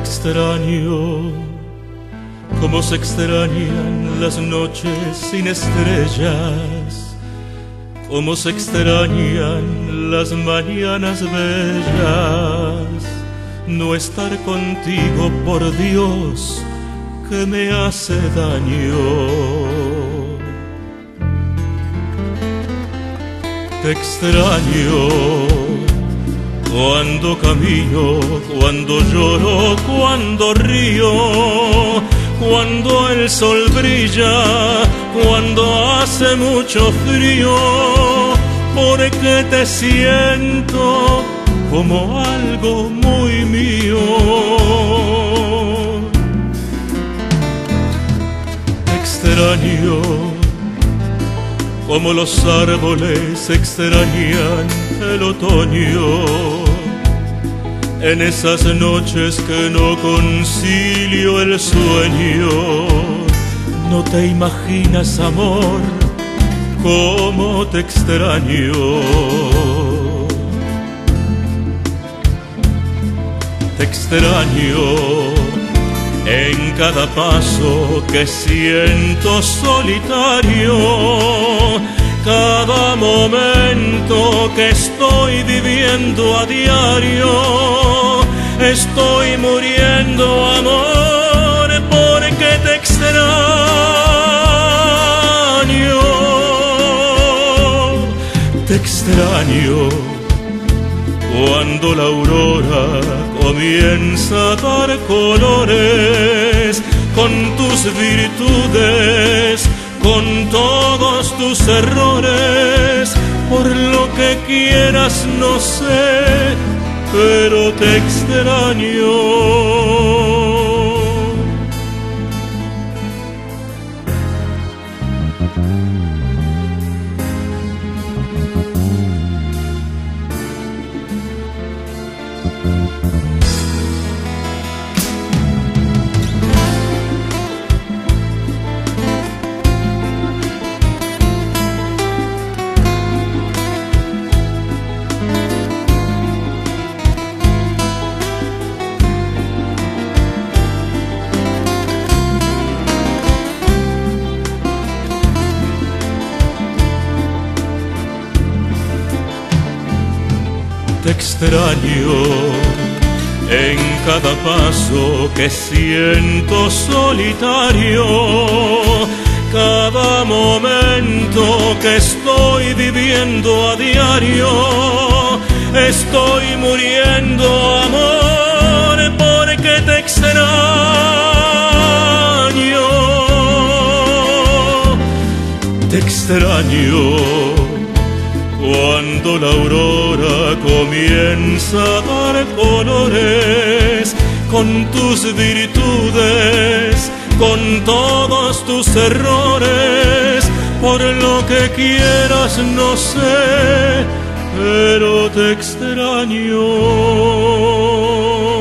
extraño, como se extrañan las noches sin estrellas, como se extrañan las mañanas bellas. No estar contigo, por Dios, que me hace daño. Te extraño cuando camino, cuando lloro, cuando río, cuando el sol brilla, cuando hace mucho frío, porque te siento como algo muy mío. Te extraño como los árboles extrañan el otoño, en esas noches que no concilio el sueño. No te imaginas, amor, cómo te extraño. Te extraño en cada paso que siento solitario, cada momento que estoy viviendo a diario. Estoy muriendo, amor, porque te extraño. Te extraño cuando la aurora comienza a dar colores, con tus virtudes, con todos tus errores. Por lo que quieras no sé, pero te extraño. Te extraño en cada paso que siento solitario, cada momento que estoy viviendo a diario. Estoy muriendo, amor, porque te extraño. Te extraño cuando la aurora comienza a dar colores, con tus virtudes, con todos tus errores. Por lo que quieras no sé, pero te extraño.